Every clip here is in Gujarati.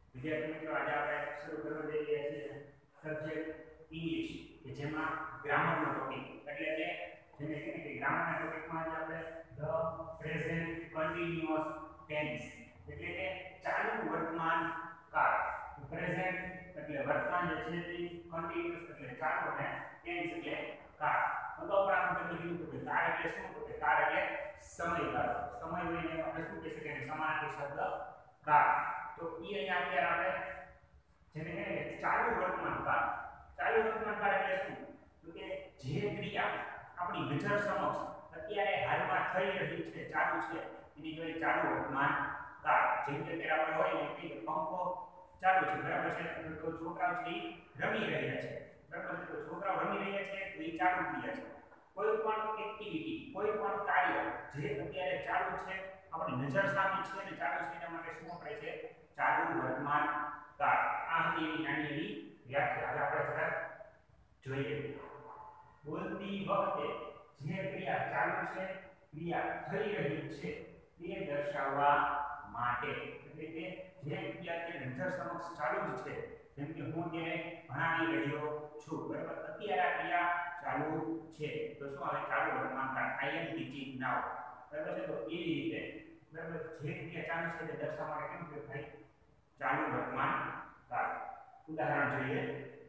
વિદ્યાર્થી મિત્રો આજે આપણે શરૂ કરવા જઈ રહ્યા છીએ સબ્જેક્ટ ઇંગ્લિશ કે જેમાં ગ્રામરનો ટોપિક એટલે કે જેને કહીએ કે ગ્રામરના ટોપિકમાં આજે આપણે ધ પ્રેઝન્ટ કન્ટિન્યુઅસ ટેન્સ એટલે કે ચાલુ વર્તમાન કાળ પ્રેઝન્ટ એટલે વર્તમાન જે છે તે કન્ટિન્યુઅસ એટલે ચાલુ અને ટેન્સ એટલે કાળ અગાઉ પણ આપણે કીધું કે કાળ એટલે શું તો કે કાળ એટલે સમયગાળો સમય હોય એને આપણે શું કહી શકીએ સમાનાર્થી શબ્દ કાળ તો એ અહીંયા અત્યારે આપણે જેને કહીએ કે ચાલુ વર્તમાન કાળ એટલે શું તો કે જે ક્રિયા આપણી નજર સમક્ષ અત્યારે હાલમાં થઈ રહી છે ચાલુ છે એની કહેવાય ચાલુ વર્તમાન કાળ જેમ કે અત્યારે આપણે હોય ને કે પંખો ચાલુ છે બરાબર છે તો છોકરાઓ છે રમી રહ્યા છે બરાબર છે તો છોકરાઓ રમી રહ્યા છે તો એ ચાલુ ક્રિયા છે કોઈ પણ એક્ટિવિટી કોઈ પણ કાર્ય જે અત્યારે ચાલુ છે આપણી નજર સામે છે અને ચાલુ છે એના માટે શું વપરાય છે ચાલુ વર્તમાન કાળ આ હતી એની નાની એવી વ્યાખ્યા હવે આપણે જરા જોઈએ બોલતી વખતે જે ક્રિયા ચાલુ છે ક્રિયા થઈ રહી છે તે દર્શાવવા માટે એટલે કે જે ક્રિયા તે નજર સમક્ષ ચાલુ જ છે જેમ કે હું તેને ભણાવી રહ્યો છું બરાબર અત્યારે આ ક્રિયા ચાલુ છે તો શું આવે ચાલુ વર્તમાન કાળ આઈ એમ ટીચિંગ નાઉ બરાબર છે તો એવી રીતે બરાબર જે ક્રિયા ચાલુ છે તે દર્શાવવા માટે કેમ કે ભાઈ ચાલુ વર્તમાન કાળ ઉદાહરણ જોઈએ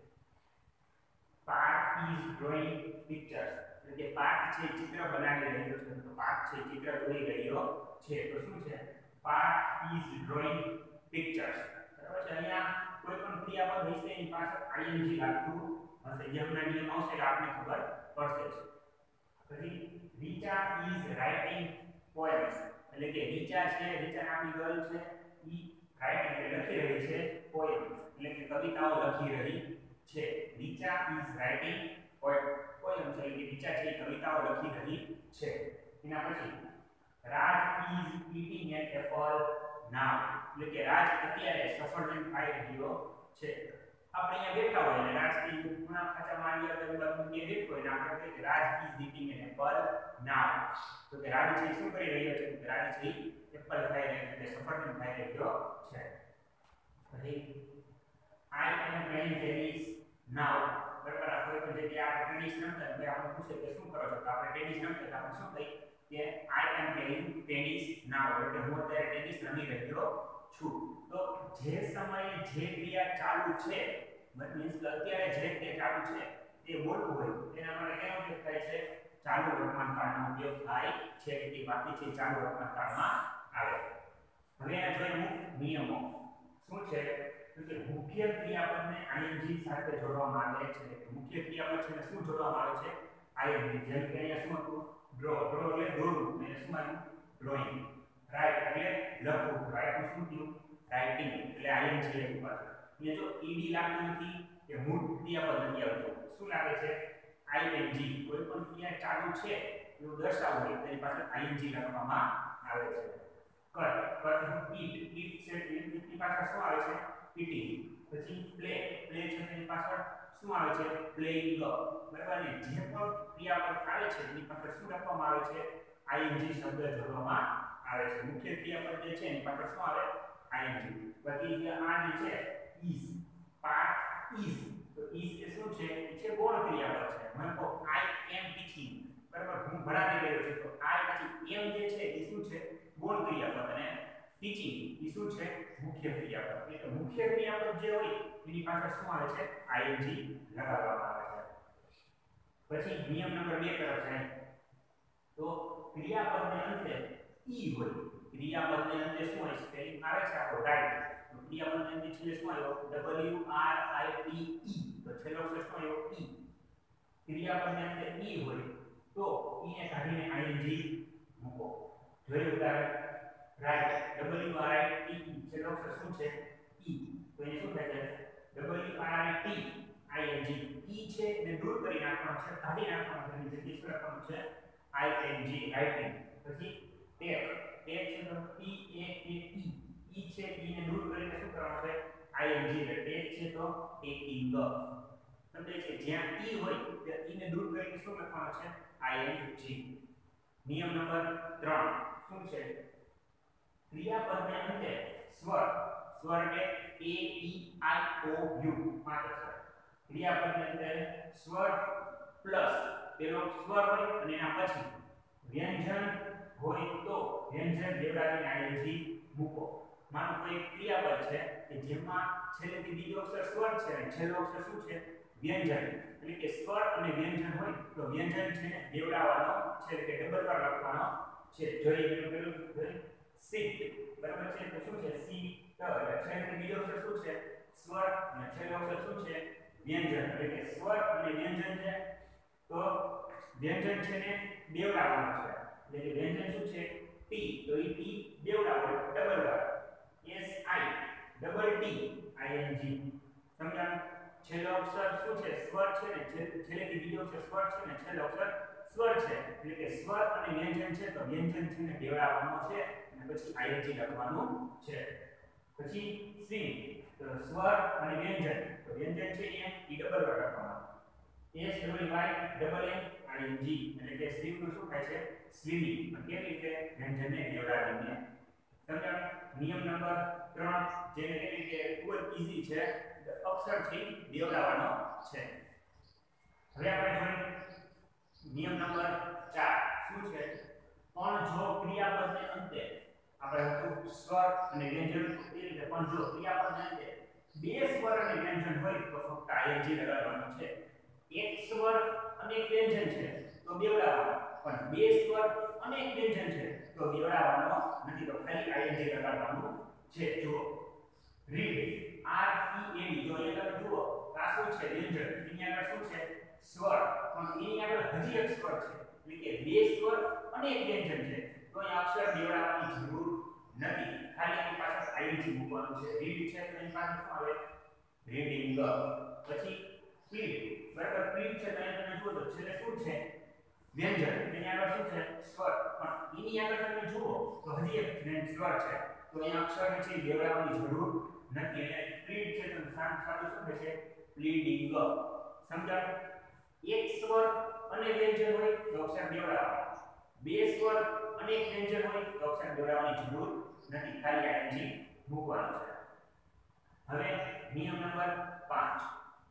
પાર્થ ઇઝ ડ્રોઈંગ પિક્ચર્સ એટલે કે પાર્થ છે ચિત્ર બનાવી રહ્યો છે તો પાર્થ છે ચિત્ર દોરી રહ્યો છે તો શું છે પાર્થ ઇઝ ડ્રોઈંગ પિક્ચર્સ બરાબર છે અહીંયા કોઈ પણ ક્રિયાપદ હશે એની પાછળ આઈએનજી લાગતું હશે જેમના નિયમ આવશે એટલે આપણને ખબર પડશે પછી રીચા ઇઝ રાઇટિંગ પોએમ્સ એટલે કે રીચા છે રીચા નામની ગર્લ છે ઈ રાઇટિંગ એટલે લખી રહી છે પોએમ્સ એટલે કે કવિતાઓ લખી રહી છે રીચા ઇઝ રાઇટિંગ પોએમ્સ એટલે કે રીચા છે કવિતાઓ લખી રહી છે એના પછી Raj is eating an apple now એટલે કે રાજ અત્યારે સફરજન ખાઈ રહ્યો છે આપણે અહીંયા બેઠા હોય અને રાજથી ગુણા ખાચા મારી આગળ બાજુ કે બેઠો હોય આપણે કહીએ કે Raj is eating an apple now તો કે રાજ છે શું કરી રહ્યો છે કે રાજ છે એપલ ખાઈ રહ્યો છે સફરજન ખાઈ રહ્યો છે પછી આઈ એમ પ્લેઇંગ ટેનિસ નાઉ બરાબર આ કોઈ પણ જગ્યાએ આપણે ટેનિસ રમતા એટલે આપણે પૂછે કે શું કરો છો તો આપણે ટેનિસ રમતા આપણે શું કહીએ કે આઈ એમ પ્લેઇંગ ટેનિસ નાઉ એટલે હું અત્યારે ટેનિસ રમી રહ્યો છું તો જે સમયે જે ક્રિયા ચાલુ છે મીન્સ કે અત્યારે જે ક્રિયા ચાલુ છે તે બોલવું હોય એના માટે કેનો ઉપયોગ થાય છે ચાલુ વર્તમાન કાળનો ઉપયોગ થાય છે કે બાકી છે ચાલુ વર્તમાન કાળમાં આવે હવે એના જોઈએ અમુક નિયમો શું છે કે મુખ્ય ક્રિયાપદને આઈએનજી સાથે જોડવામાં આવે છે મુખ્ય ક્રિયાપદ છે શું જોડવામાં આવે છે આઈએનજી જેમ કે અહીંયા શું હતું ડ્રો એટલે દોરવું અને શું આવ્યું ડ્રોઈંગ રાઈટ એટલે લખવું રાઈટ શું થયું રાઇટિંગ એટલે આઈએનજી આવ્યું પાછળ અહીંયા જો ઈડી લાગતું નથી કે મૂળ ક્રિયાપદ નથી આવતું શું લાગે છે આઈએનજી કોઈ પણ ક્રિયા ચાલુ છે એવું દર્શાવવું હોય તેની પાછળ આઈએનજી લખવામાં આવે છે કટ ઈટ છે એની પાછળ શું આવે છે ઈટિંગ પછી પ્લે છે તેની પાછળ શું આવે છે પ્લેઇંગ બરાબર ને જે પણ ક્રિયાપદ આવે છે એની પાછળ શું લખવામાં આવે છે આઈએનજી શબ્દ જોડવામાં આવે છે મુખ્ય ક્રિયાપદ જે છે એની પાછળ શું આવે આઈએનજી બાકી આ જે છે ઇઝ પાર્ટ ઇઝ તો ઇઝ એ શું છે એ છે ગૌણ ક્રિયાપદ છે મને કહો આઈ એમ ટીચિંગ બરાબર હું ભણાવી રહ્યો છું તો આઈ પછી એમ જે છે એ શું છે ગૌણ ક્રિયાપદ અને ટીચિંગ એ શું છે મુખ્ય ક્રિયાપદ એટલે મુખ્ય ક્રિયાપદ જે હોય એની પાછળ શું આવે છે આઈએનજી લગાવવામાં આવે છે પછી નિયમ નંબર 2 તરફ જાય તો ક્રિયાપદને અંતે ઈ હોય ક્રિયાપદને અંતે શું હોય સ્પેલિંગ આવે છે આપણો રાઈટ તો ક્રિયાપદને અંતે છેલ્લે શું આવ્યો W R I T E તો છેલ્લો અક્ષર શું આવ્યો ઈ ક્રિયાપદને અંતે ઈ હોય તો ઈ ને કાઢીને આઈએનજી મૂકો જોયું ઉદાહરણ write W R I T E છેલ્લો અક્ષર શું છે ઈ તો એ શું થાય છે W R I T ING ઈ છે ને દૂર કરી નાખવાનું છે કાઢી નાખવાનું છે એટલે શું લખવાનું છે ING રાઇટિંગ પછી ટેક છે તો T A K E ઈ છે ઈ ને દૂર કરીને શું કરવાનું છે ING એટલે ટેક છે તો ટેકિંગ સમજે છે જ્યાં ઈ હોય ત્યાં ઈ ને દૂર કરીને શું લખવાનું છે ING નિયમ નંબર 3 શું છે ક્રિયાપદને અંતે સ્વર સ્વર એટલે એ ઈ આઈ ઓ યુ 5 અક્ષર ક્રિયાપદની અંદર સ્વર પ્લસ પેલો સ્વર હોય અને એના પછી વ્યંજન હોય તો વ્યંજન બેવડાવીને ing મૂકો માનો કોઈ ક્રિયાપદ છે કે જેમાં છેલ્લેથી બીજો અક્ષર સ્વર છે અને છેલ્લો અક્ષર શું છે વ્યંજન એટલે કે સ્વર અને વ્યંજન હોય તો વ્યંજન છે ને બેવડાવવાનો છે એટલે કે ડબલ વાર લખવાનો છે જોઈએ પેલું સીટ બરાબર છે તો શું છે સી એટલે છેલ્લેથી બીજો અક્ષર શું છે સ્વર અને છેલ્લો અક્ષર શું છે વ્યંજન એટલે કે સ્વર અને વ્યંજન છે તો વ્યંજન છે ને બેવડાવવાનો છે એટલે કે વ્યંજન શું છે ટી તો એ ટી બેવડાવો ડબલ વાર S I double T I N G સમજાણું છેલ્લો અક્ષર શું છે સ્વર છે ને છેલ્લેથી બીજો અક્ષર સ્વર છે ને છેલ્લો અક્ષર સ્વર છે એટલે કે સ્વર અને વ્યંજન છે તો વ્યંજન છે ને બેવડાવવાનો છે અને પછી આઈએનજી લખવાનું છે પછી સ્વિંગ તો સ્વર અને વ્યંજન તો વ્યંજન છે એ ડબલ વાર લખવાનું S double Y double N I N G એટલે કે સ્વિંગ નું શું થાય છે સ્વિમિંગ કેવી રીતે વ્યંજનને બેવડાવીને સમજાણું નિયમ નંબર 3 જેને કહેવાય કે ખૂબ જ ઈઝી છે અક્ષર થી બેવડાવવાનો છે હવે આપણે જોઈએ નિયમ નંબર 4 શું છે પણ જો ક્રિયાપદને અંતે આપણે હતું સ્વર અને વ્યંજન એ રીતે પણ જો ક્રિયાપદને અંતે બે સ્વર અને વ્યંજન હોય તો ફક્ત આઈએનજી લગાડવાનું છે એક સ્વર અને એક વ્યંજન છે તો બેવડાવવાનો પણ બે સ્વર અને એક વ્યંજન છે તો બેવડાવવાનો નથી તો ખાલી આઈએનજી લગાડવાનું છે જો read R E A D જો એ તમે જુઓ આ શું છે વ્યંજન એની આગળ શું છે સ્વર પણ એની આગળ હજી એક સ્વર છે એટલે કે બે સ્વર અને એક વ્યંજન છે તો અહીં અક્ષર બેવડાવવાની જરૂર નથી ખાલી એની પાછળ આઈએનજી મૂકવાનું છે રીડ છે તો એની પાછળ શું આવે રીડિંગ પછી પ્લીડ બરાબર પ્લીડ છે તો તમે જુઓ તો છેલ્લે શું છે વ્યંજન એની આગળ શું છે સ્વર પણ એની આગળ તમે જુઓ તો હજી એક સ્વર છે તો અહીંયા અક્ષરને છે બેવડાવવાની જરૂર નથી એટલે પ્લીડ છે તો સાદું શું છે પ્લીડિંગ સમજાય એક સ્વર અને વ્યંજન હોય તો અક્ષર બેવડાવવાનો બે સ્વર અને એક વ્યંજન હોય તો અક્ષર બેવડાવવાની જરૂર નથી ખાલી આઈએનજી મૂકવાનું છે હવે નિયમ નંબર 5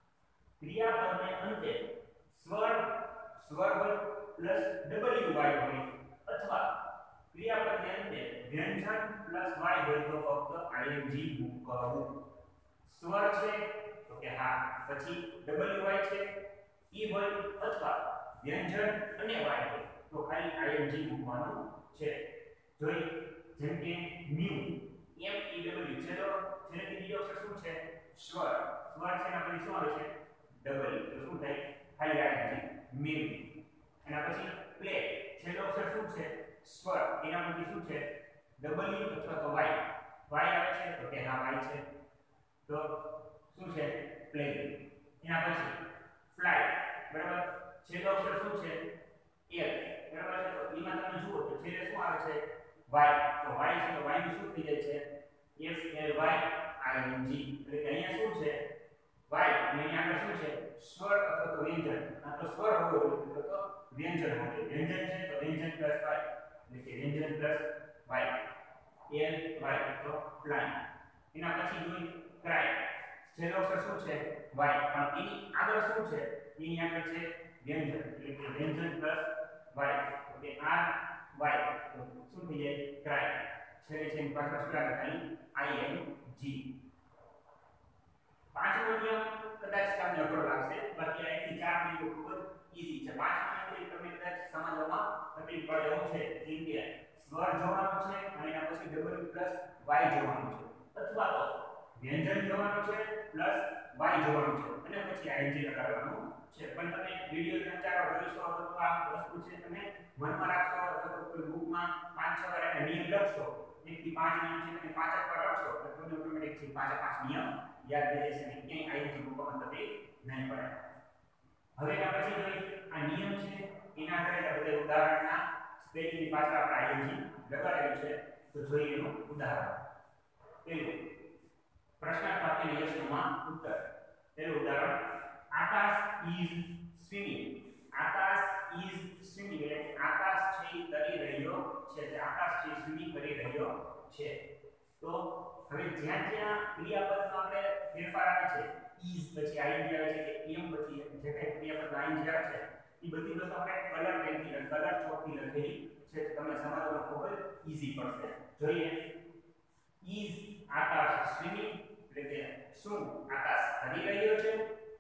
ક્રિયાપદને અંતે સ્વર હોય પ્લસ ડબલ્યુ વાય હોય અથવા ક્રિયાપદને અંતે વ્યંજન પ્લસ વાય હોય તો ફક્ત આઈએનજી મૂકવું સ્વર છે તો કે હા પછી ડબલ્યુ વાય છે ઈ હોય અથવા વ્યંજન અને વાય હોય તો ખાલી આઈએનજી મૂકવાનું છે જોઈ જેમ કે ન્યુ એમ ઈ ડબલ્યુ છેલ્લે બીજો અક્ષર શું છે સ્વર છે એના પછી શું આવે છે ડબલ્યુ તો શું થાય ખાલી આઈએનજી મેળવી એના પછી પ્લે છેલ્લો અક્ષર શું છે સ્વર એના પછી શું છે ડબલ્યુ અથવા તો વાય આવે છે તો કે હા વાય છે તો શું છે પ્લે એના પછી ફ્લાય બરાબર છેલ્લો અક્ષર શું છે એલ બરાબર છે તો એમાં તમે જુઓ તો છેલ્લે શું આવે છે વાય તો વાય છે તો વાય નું શું થઈ જાય છે એફ એલ વાય આઈએનજી એટલે કે અહીંયા શું છે વાય અને અહીંયા આગળ શું છે સ્વર અથવા તો વ્યંજન આ તો સ્વર હોવો જોઈએ તો વ્યંજન હોવો જોઈએ વ્યંજન છે તો વ્યંજન પ્લસ વાય એટલે કે વ્યંજન પ્લસ વાય એલ વાય તો ફ્લાય એના પછી જોઈ ક્રાય છેલ્લો અક્ષર શું છે વાય પણ એની આગળ શું છે એની આગળ છે વ્યંજન એટલે કે વ્યંજન પ્લસ વાય તો કે આર વાય તો શું થઈ જાય ક્રાય છેલ્લે છે એની પાછળ શું આવે ખાલી આઈએનજી પાંચમો નિયમ કદાચ તમને અઘરો લાગશે બાકી અહીંથી 4 નિયમો ખૂબ જ ઈઝી છે પાંચમો નિયમ તમે કદાચ સમજવામાં તકલીફ પડે એવું છે જેમ કે સ્વર જોવાનું છે અને એના પછી ડબલ્યુ પ્લસ વાય જોવાનું છે અથવા તો વ્યંજન જોવાનું છે પ્લસ વાય જોવાનું છે અને પછી આઈએનજી લગાડવાનું છે પણ તમે વિડિયો વિચારો જોઈશો તો આ વસ્તુ છે તમે મનમાં રાખશો અથવા તો કોઈ બુકમાં 5-6 વાર એના નિયમ લખશો 1 થી 5 નિયમ છે તમે 5 વાર લખશો તો તમને ઓટોમેટિક થી 5 નિયમ યાદ રહી જશે અને ક્યાંય આઈએનજી મૂકવામાં તકલીફ નહીં પડે હવે એના પછી જોઈએ આ નિયમ છે એના આધારે બધા ઉદાહરણના સ્પેલિંગની પાછળ આપણે આઈએનજી લગાડેલું છે તો જોઈએ એનું ઉદાહરણ પહેલું પ્રશ્નાર્થ વાક્યની યશમાં ઉત્તર પહેલું ઉદાહરણ Akash is swimming Akash is swimming એટલે આકાશ છે તરી રહ્યો છે એટલે આકાશ છે સ્વિમિંગ કરી રહ્યો છે તો હવે જ્યાં જ્યાં ક્રિયાપદમાં આપણે ફેરફાર આવે છે is પછી ing આવે છે કે એમ પછી જે કઈ ક્રિયાપદ ing આવે છે એ બધી વસ્તુ આપણે કલર પેનથી કલર ચોકથી લખેલી છે તમને સમજવામાં ખૂબ જ ઈઝી પડશે જોઈએ is આકાશ સ્વિમિંગ એટલે કે શું આકાશ તરી રહ્યો છે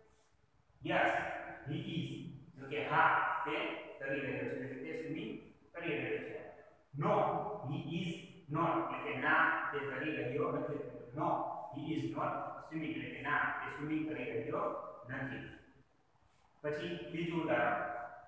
યસ he is એટલે કે હા તે તરી રહ્યો છે એટલે તે સ્વિમિંગ કરી રહ્યો છે નો he is not એટલે કે ના તે તરી રહ્યો નથી નો he is not swimming એટલે કે ના તે સ્વિમિંગ કરી રહ્યો નથી પછી બીજું ઉદાહરણ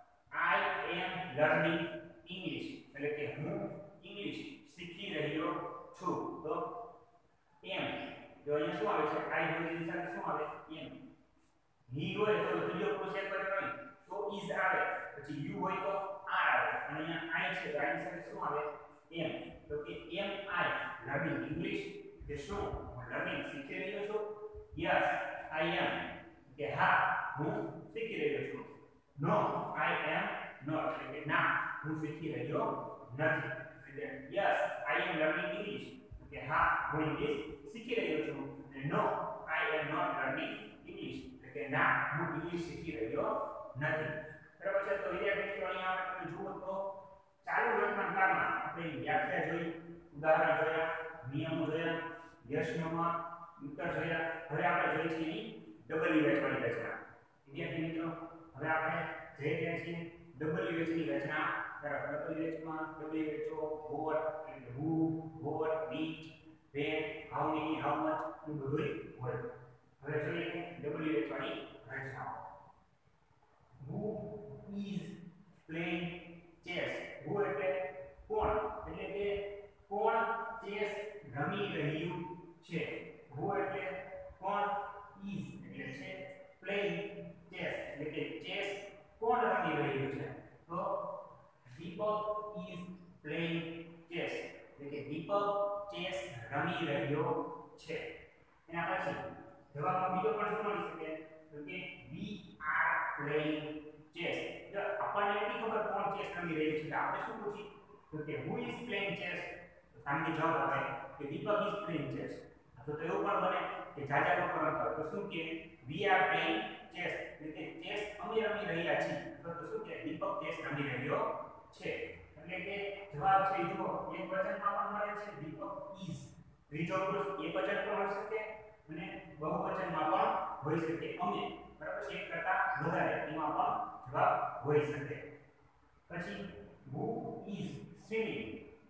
I am learning English એટલે કે હું ઇંગ્લિશ શીખી રહ્યો છું તો એમ જો અહીંયા શું આવે છે I હોય એની સાથે શું આવે એમ he હોય તો ત્રીજો પુરુષ એક કર્યો નહીં તો is આવે પછી you હોય તો are આવે અને અહીંયા I છે તો I ની સાથે શું આવે એમ તો કે am I learning English કે શું હું લર્નિંગ શીખી રહ્યો છું yes I am કે હા હું શીખી રહ્યો છું no I am not એટલે કે ના હું શીખી રહ્યો નથી એટલે yes I am learning English કે હા હું ઇંગ્લિશ શીખી રહ્યો છું અને no I am not learning English એટલે કે ના હું ઇંગ્લિશ શીખી રહ્યો નથી બરાબર છે તો વિદ્યાર્થીઓ અહીંયા આપણે જુઓ તો ચાલુ વર્તમાન કાળમાં આપણે વ્યાખ્યા જોઈ ઉદાહરણ જોયા નિયમો જોયા યશનોમાં ઉત્તર જોયા હવે આપણે જોઈએ છીએ એની WH વાળી રચના વિદ્યાર્થી મિત્રો હવે આપણે જઈ રહ્યા છીએ WH ની રચના તરફ WH માં WHO what એટલે who what which when how many how much એ બધું હોય હવે જોઈએ WH વાળી રચનાઓ who is playing chess who એટલે કોણ એટલે કે કોણ ચેસ રમી રહ્યું છે who એટલે કોણ is એટલે છે playing chess એટલે કે ચેસ કોણ રમી રહ્યું છે તો દીપક is playing chess એટલે કે દીપક ચેસ રમી રહ્યો છે એના પછી જવાબમાં બીજો પણ શું મળી શકે તો કે we are playing chess જો આપણને નથી ખબર કોણ ચેસ રમી રહ્યું છે આપણે શું પૂછી તો કે who is playing chess તો સામે જવાબ આવે કે દીપક is playing chess અથવા તો એવું પણ બને કે જાજા લોકો રમતા તો શું કે we are playing chess એટલે કે ચેસ અમે રમી રહ્યા છીએ અથવા તો શું કે દીપક ચેસ રમી રહ્યો છે એટલે કે જવાબ છે જો એક વચનમાં પણ મળે છે દીપક is ત્રીજો પુરુષ એક વચન પણ હોઈ શકે અને બહુવચનમાં પણ હોઈ શકે અમે બરાબર છે એક કરતા વધારે એમાં પણ જવાબ હોઈ શકે પછી who is swimming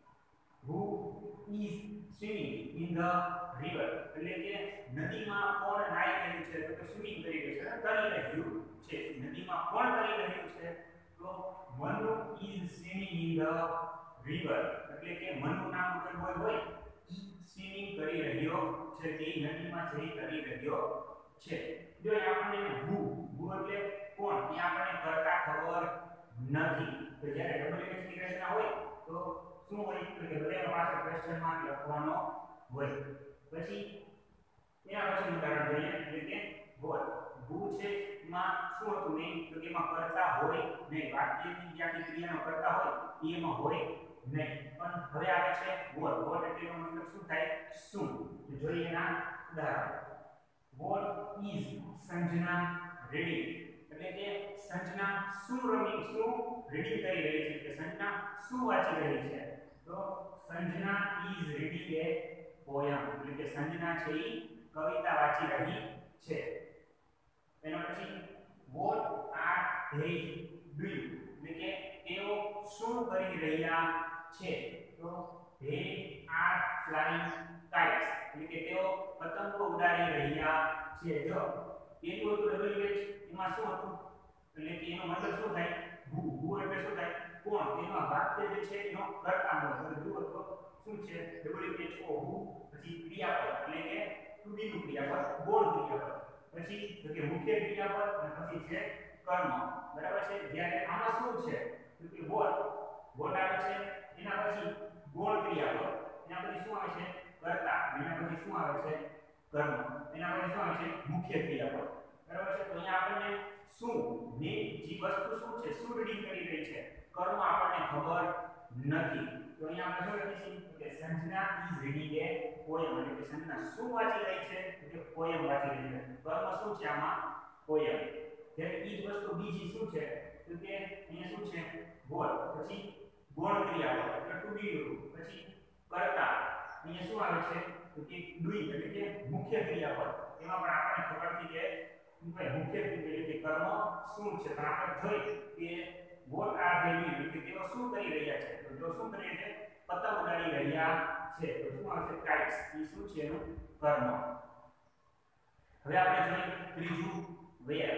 in the river એટલે કે નદીમાં કોણ નાઈ રહ્યું છે તો સ્વિમિંગ કરી રહ્યું છે તરી રહ્યું છે નદીમાં કોણ તરી રહ્યું છે તો Manu is swimming in the river એટલે કે મનુ નામ કોઈ હોય ઈ સ્વિમિંગ કરી રહ્યો છે તે નદીમાં જઈ તરી રહ્યો છે જો આપણને who એટલે કોણ એ આપણને કરતા ખબર નથી તો જ્યારે WH ની રચના હોય તો શું હોય તો કે બધા પાસે ક્વેશ્ચન માર્ક લખવાનો હોય પછી એના પછી ઉદાહરણ જોઈએ એટલે કે what who છે માં શું હતું નહીં તો કે એમાં કરતા હોય નહીં વાક્યની જ્યાંથી ક્રિયાનો કરતા હોય એમાં હોય નહીં પણ હવે આવે છે what એટલે એનો મતલબ શું થાય શું તો જોઈએ એના ઉદાહરણ what is સંજના reading એટલે કે સંજના શું રીડિંગ કરી રહી છે કે સંજના શું વાંચી રહી છે તો Sanjana is reading a poem એટલે કે સંજના છે ઈ કવિતા વાંચી રહી છે એના પછી what are they doing એટલે કે તેઓ શું કરી રહ્યા છે તો they are flying kites એટલે કે તેઓ પતંગો ઉડાડી રહ્યા છે જો પેલું હતું WH એમાં શું હતું એટલે કે એનો મતલબ શું થાય who એટલે શું થાય કોણ તેમાં વાક્ય જે છે એનો કર્તા હોય તો જુઓ તો શું છે WHO who પછી ક્રિયાપદ એટલે કે to be નું ક્રિયાપદ બોલ ક્રિયાપદ પછી તો કે મુખ્ય ક્રિયાપદ અને પછી છે કર્મ બરાબર છે જ્યારે આમાં શું છે તો કે what આવે છે એના પછી ગૌણ ક્રિયાપદ એના પછી શું આવે છે કર્તા એના પછી શું આવે છે કર્મ એના પછી શું આવે છે મુખ્ય ક્રિયાપદ બરાબર છે તો અહીંયા આપણને શું ને જે વસ્તુ શું છે શું રીડિંગ કરી રહી છે કર્મ આપણને ખબર નથી તો તો અહીંયા આપણે શું લખીશું કે Sanjana is reading a poem એટલે કે સંજના શું વાંચી રહી છે કે પોયમ વાંચી રહી છે કર્મ શું છે આમાં પોયમ જ્યારે ઈ જ વસ્તુ બીજી શું છે તો કે અહીંયા શું છે બોલ પછી ગૌણ ક્રિયાપદ એટલે ટુ બી ડુ પછી કર્તા અહીંયા શું આવે છે તો કે ડુઈંગ એટલે કે મુખ્ય ક્રિયાપદ એમાં પણ આપણને ખબર હતી કે મુખ્ય એટલે કે કર્મ શું છે પણ આપણે જોઈ કે what are they doing કે તેઓ શું કરી રહ્યા છે તો જો શું કરી રહ્યા છે પતંગ ઉડાડી રહ્યા છે તો શું આવશે kites એ શું છે એનું કર્મ હવે આપણે જોઈએ ત્રીજું where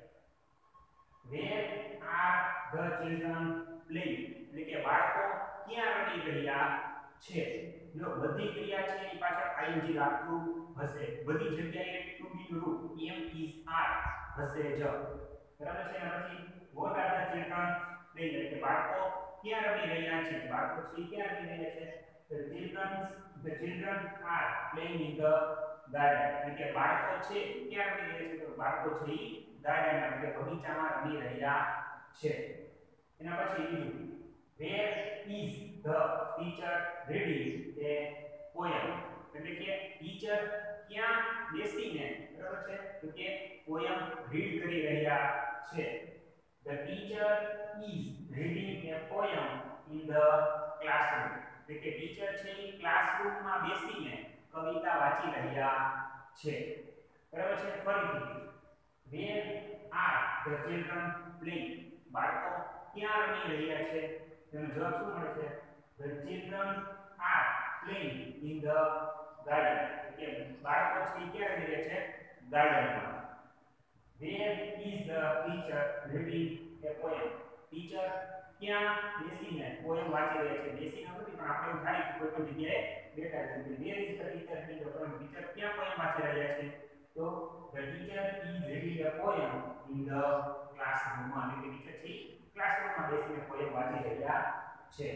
are the children playing એટલે કે બાળકો ક્યાં રમી રહ્યા છે જો બધી ક્રિયા છે એની પાછળ ing લાગતું હશે બધી જગ્યાએ to be રૂપ am is are હશે જ બરાબર છે અને પછી what are the children playing એટલે કે બાળકો ક્યાં રમી રહ્યા છે બાળકો છે ક્યાં રમી રહ્યા છે the children are playing in the garden એટલે કે બાળકો છે ક્યાં રમી રહ્યા છે તો બાળકો છે ગાર્ડન એટલે કે બગીચામાં રમી રહ્યા છે એના પછી બીજું where is the teacher reading a poem એટલે કે ટીચર ક્યાં બેસીને બરાબર છે તો કે પોયમ રીડ કરી રહ્યા છે the teacher is reading a poem in the classroom એટલે કે ટીચર છે એ ક્લાસરૂમમાં બેસીને કવિતા વાંચી રહ્યા છે બરાબર છે ફરીથી where are the children playing બાળકો ક્યાં રમી રહ્યા છે તેનો જવાબ શું મળે છે the children are playing in the garden એટલે બાળકો છે ક્યાં રમી રહ્યા છે ગાર્ડનમાં where is the teacher reading a poem teacher ક્યાં બેસીને પોયમ વાંચી રહ્યા છે બેસીને નથી પણ આપણે ખાલી કોઈ પણ જગ્યાએ બેઠા છે where is the teacher reading a poem teacher ક્યાં પોયમ વાંચી રહ્યા છે તો the teacher is reading a poem in the classroom એટલે કે ટીચર છે ક્લાસરૂમમાં બેસીને પોયમ વાંચી રહ્યા છે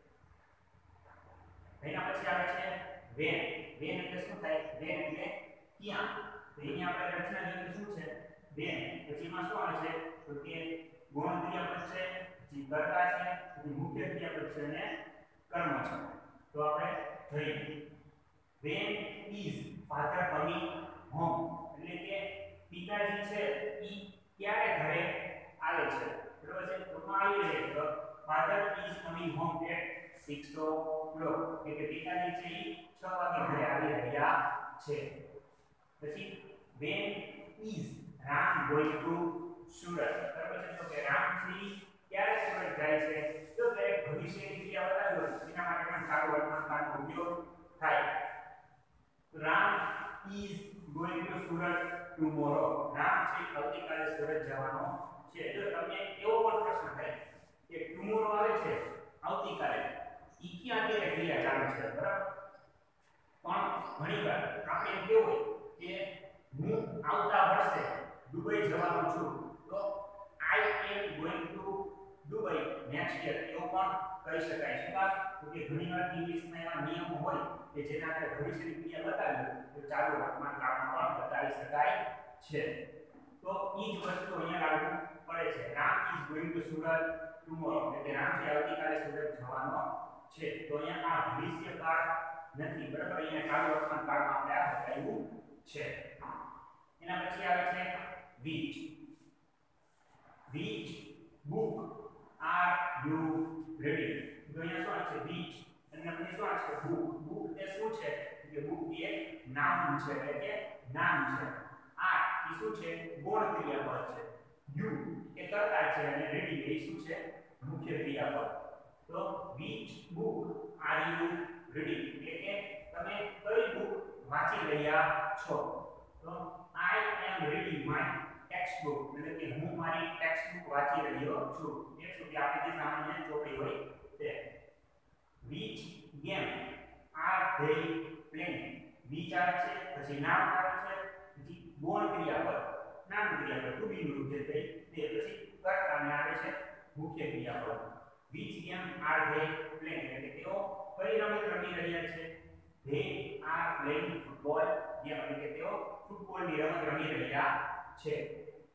એના પછી આવે છે when એટલે શું થાય when એટલે ક્યાં તો અહીંયા આપણે રચના જોઈએ શું છે when પછી એમાં શું આવે છે તો કે ગૌણ ક્રિયાપદ છે પછી કર્તા છે પછી મુખ્ય ક્રિયાપદ છે અને કર્મ છે તો આપણે જોઈએ when is father coming home એટલે કે પિતાજી છે ઈ ક્યારે ઘરે આવે છે બરોબર છે તો આવી રહે તો father is coming home at 6 o'clock એટલે કે પિતાજી છે ઈ 6 વાગે ઘરે આવી રહ્યા છે પછી when is Ram going to Surat બરોબર છે તો કે રામ છે ક્યારે સુરત જાય છે તો કે ભવિષ્યની ક્રિયા બતાવી હોય એના માટે પણ સારું વર્તમાન કાળનો ઉપયોગ થાય Ram is going to Surat tomorrow Ram છે આવતીકાલે સુરત જવાનો છે જો તમને એવો પણ પ્રશ્ન થાય કે tomorrow આવે છે આવતીકાલે ઈ ક્યાં અત્યારે ક્રિયા ચાલુ છે બરાબર પણ ઘણીવાર આપણે એમ કેવું હોય કે હું આવતા વર્ષે દુબઈ જવાનો છું તો I am going to Dubai next year એવું પણ કહી શકાય શું વાત તો કે ઘણીવાર ઇંગ્લિશમાં એવા નિયમો હોય કે જેના આપણે ભવિષ્યની ક્રિયા બતાવી તો ચાલુ વર્તમાન કાળમાં પણ બતાવી શકાય છે તો ઈ જ વસ્તુ અહીંયા લાગુ પડે છે Ram is going to Surat tomorrow એટલે રામ છે આવતીકાલે સુરત જવાનો છે તો અહીંયા આ ભવિષ્યકાળ નથી બરાબર અહીંયા ચાલુ વર્તમાન કાળમાં આપણે આ બતાવ્યું છે એના પછી આવે છે which book are you reading તો અહીંયા શું છે which અને પછી શું છે book એ શું છે કે book એ નામ છે એટલે કે નામ છે આ એ શું છે ગૌણ ક્રિયાપદ છે you એ કર્તા છે અને reading એ શું છે મુખ્ય ક્રિયાપદ તો which book are you reading એટલે કે તમે કઈ બુક વાંચી રહ્યા છો તો I am reading my textbook એટલે કે હું મારી ટેક્સ્ટબુક વાંચી રહ્યો છું એ શું કે આપણે જે સામાન્ય ચોપડી હોય તે which game are they playing which આવે છે પછી નામ આવે છે પછી ગૌણ ક્રિયાપદ નામ ક્રિયાપદ ટુ બી નું જે તે પછી કર્તાને આવે છે મુખ્ય ક્રિયાપદ which game are they playing એટલે કે તેઓ કઈ રમત રમી રહ્યા છે they are playing football game એટલે કે તેઓ ફૂટબોલની રમત રમી રહ્યા છે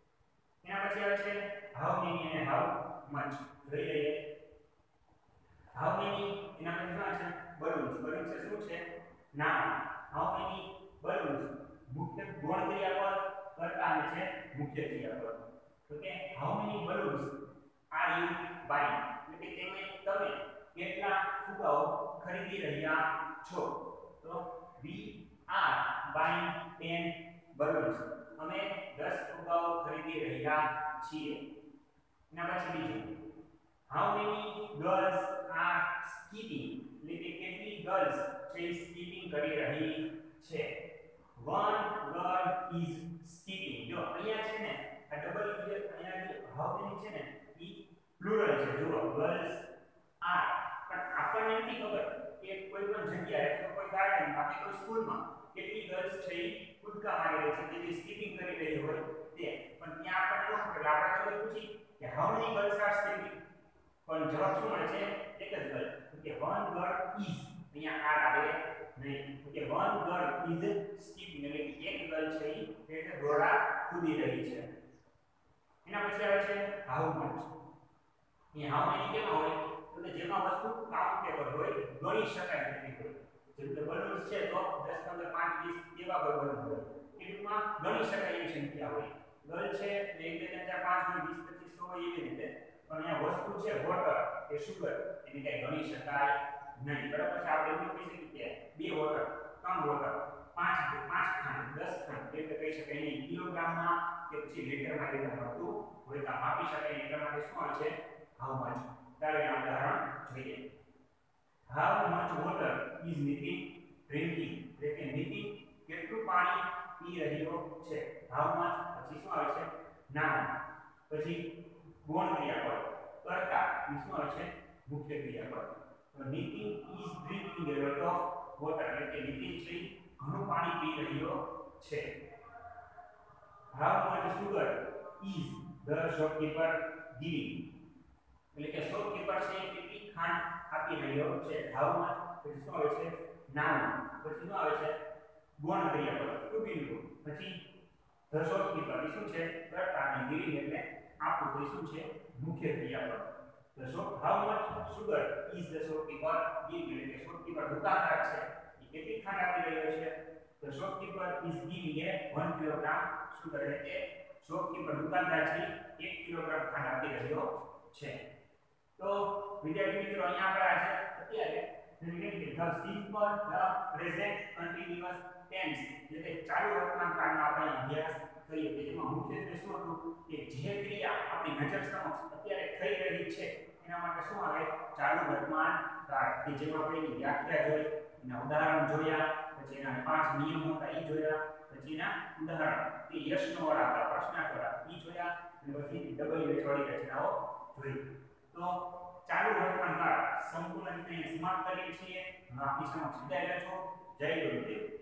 એના પછી આવે છે how many અને how much જોઈ લઈએ હાઉ મેની એના માટે શું છે બલૂન્સ બલૂન્સ એ શું છે નામ હાઉ મેની બલૂન્સ મુખ્ય ગૌણ ક્રિયાપદ કર્તા છે મુખ્ય ક્રિયાપદ okay how many balloons are you buying એટલે કે તમે કેટલા ફુગાઓ ખરીદી રહ્યા છો તો વી આર બાઇંગ 10 બલૂન્સ અમે 10 ફુગાઓ ખરીદી રહ્યા છીએ એના પછી બીજું how many girls are skipping એટલે કે કેટલી ગર્લ્સ છે સ્કીપિંગ કરી રહી છે વન ગર્લ ઇઝ સ્કીપિંગ જો અહીંયા છે ને આ ડબલ અહીંયા હાઉ મેની છે ને ઈ પ્લુરલ છે જુઓ ગર્લ્સ આર પણ આપણને નથી ખબર કે કોઈ પણ જગ્યાએ તો કોઈ ગાર્ડનમાં કે કોઈ સ્કૂલમાં કેટલી ગર્લ્સ છે ઈ કૂદકા મારી રહી છે કે સ્કીપિંગ કરી રહી હોય તે પણ ત્યાં આપણને ન ખબર આપણે તો પૂછી કે how many girls are skipping પણ જવાબ શું મળે છે એક જ ગર્લ કે વન ગર્લ ઇઝ અહીંયા આર આવે નહીં કે વન ગર્લ ઇઝ સ્કીપિંગ એટલે કે એક ગર્લ છે એ દોરડા કૂદી રહી છે એના પછી આવે છે હાઉ મચ અહીં હાઉ મેની કેમાં હોય તો જેમાં વસ્તુ કાઉન્ટેબલ હોય ગણી શકાય તેવી હોય જેમ કે બલૂન્સ છે તો 10 15 5 20 કેવા બલૂન હોય એટલુંમાં ગણી શકાય એવી સંખ્યા હોય ગર્લ છે 1 2 3 4 5 20 25 100 એવી રીતે પણ અહીંયા વસ્તુ છે વોટર કે સુગર એની કઈ ગણી શકાય નહીં બરાબર છે આપણે એવું કહી શકીએ કે 2 વોટર 3 વોટર 5 ખાંડ 10 ખાંડ એટલે કહી શકાય નહીં કિલોગ્રામમાં કે પછી લીટરમાં રીતે મળતું હોય તો માપી શકાય એટલા માટે શું આવે છે હાઉ મચ ચાલો એના ઉદાહરણ જોઈએ how much water is Nitin drinking એટલે કે નીતિન કેટલું પાણી પી રહ્યો છે હાઉ મચ પછી શું આવે છે નામ પછી ગૌણ ક્રિયાપદ કર્તા શું આવે છે મુખ્ય ક્રિયાપદ તો Nitin is drinking a lot of water એટલે કે નીતિન છે ઘણું પાણી પી રહ્યો છે how much sugar is the shopkeeper giving એટલે કે શોપકીપર છે કેટલી ખાંડ આપી રહ્યો છે હાઉ મચ પછી શું આવે છે નામ પછી શું આવે છે ગૌણ ક્રિયાપદ ટુ બી ટુ પછી ધ શોપકીપર એ શું છે કર્તા અને ગિવિંગ એટલે આપવું તો શું છે મુખ્ય ક્રિયાપદ તો how much sugar is the shopkeeper giving એટલે કે શોપકીપર દુકાનદાર છે એ કેટલી ખાંડ આપી રહ્યો છે તો shopkeeper is giving a 1 kilogram sugar એટલે કે શોપકીપર દુકાનદાર છે 1 કિલોગ્રામ ખાંડ આપી રહ્યો છે તો વિદ્યાર્થી મિત્રો અહીંયા આપણે આજે અત્યારે the simple the present continuous tense એટલે કે ચાલુ વર્તમાન કાળનો આપણે અભ્યાસ કરીએ કે જેમાં મુખ્યત્વે શું હતું કે જે ક્રિયા આપણી નજર સમક્ષ અત્યારે થઈ રહી છે એના માટે શું આવે ચાલુ વર્તમાન કાળ કે જેમાં આપણે એની વ્યાખ્યા જોઈ એના ઉદાહરણ જોયા પછી એના 5 નિયમો હતા એ જોયા પછી એના ઉદાહરણ કે યશનો વાળા હતા પ્રશ્નાર્થ વાળા એ જોયા અને પછી ડબલ વાળી રચનાઓ જોઈ તો ચાલુ વર્તમાન કાળ સંપૂર્ણ રીતે સમાપ્ત કરીએ છીએ આપની સમક્ષ વિદાય લો છો જય ગુરુદેવ